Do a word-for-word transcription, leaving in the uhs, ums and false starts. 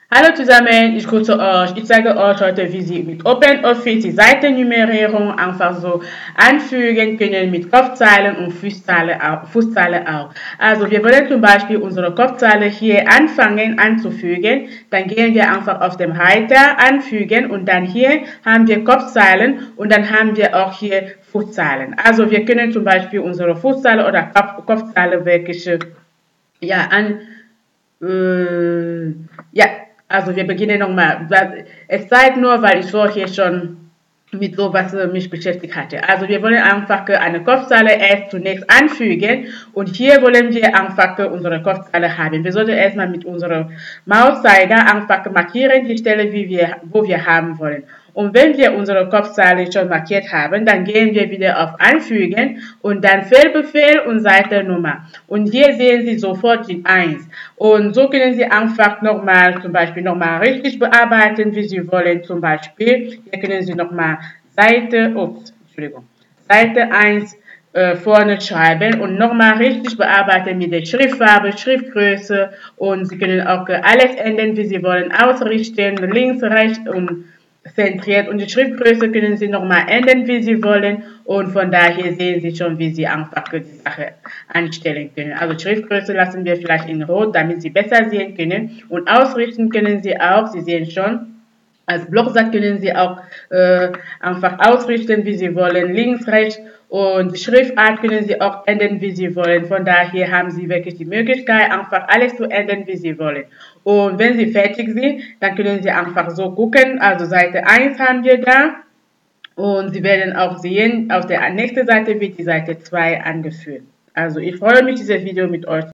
Hallo zusammen, ich grüße euch. Ich zeige euch heute, wie Sie mit OpenOffice die Seitennummerierung einfach so anfügen können mit Kopfzeilen und Fußzeile auch. Fußzeile auch. Also wir wollen zum Beispiel unsere Kopfzeile hier anfangen anzufügen. Dann gehen wir einfach auf den Reiter anfügen und dann hier haben wir Kopfzeilen und dann haben wir auch hier Fußzeilen. Also wir können zum Beispiel unsere Fußzeile oder Kopf Kopfzeile wirklich ja, an äh, ja, also wir beginnen nochmal. Es zeigt nur, weil ich vorher schon mit sowas äh, mich beschäftigt hatte. Also wir wollen einfach äh, eine Kopfzeile erst zunächst anfügen und hier wollen wir einfach äh, unsere Kopfzeile haben. Wir sollten erstmal mit unserem Mauszeiger einfach markieren die Stelle, wie wir, wo wir haben wollen. Und wenn wir unsere Kopfzeile schon markiert haben, dann gehen wir wieder auf Anfügen und dann Feldbefehl und Seitennummer. Und hier sehen Sie sofort die eins. Und so können Sie einfach nochmal, zum Beispiel nochmal richtig bearbeiten, wie Sie wollen. Zum Beispiel, hier können Sie nochmal Seite, ups, Entschuldigung, Seite eins äh, vorne schreiben und nochmal richtig bearbeiten mit der Schriftfarbe, Schriftgröße und Sie können auch äh, alles ändern, wie Sie wollen, ausrichten, links, rechts und zentriert und die Schriftgröße können Sie nochmal ändern, wie Sie wollen und von daher sehen Sie schon, wie Sie einfach die Sache anstellen können. Also Schriftgröße lassen wir vielleicht in Rot, damit Sie besser sehen können und ausrichten können Sie auch, Sie sehen schon, als Blocksatz können Sie auch äh, einfach ausrichten, wie Sie wollen, links, rechts und Schriftart können Sie auch ändern, wie Sie wollen. Von daher haben Sie wirklich die Möglichkeit, einfach alles zu ändern, wie Sie wollen. Und wenn Sie fertig sind, dann können Sie einfach so gucken. Also Seite eins haben wir da und Sie werden auch sehen, auf der nächsten Seite wird die Seite zwei angeführt. Also ich freue mich, dieses Video mit euch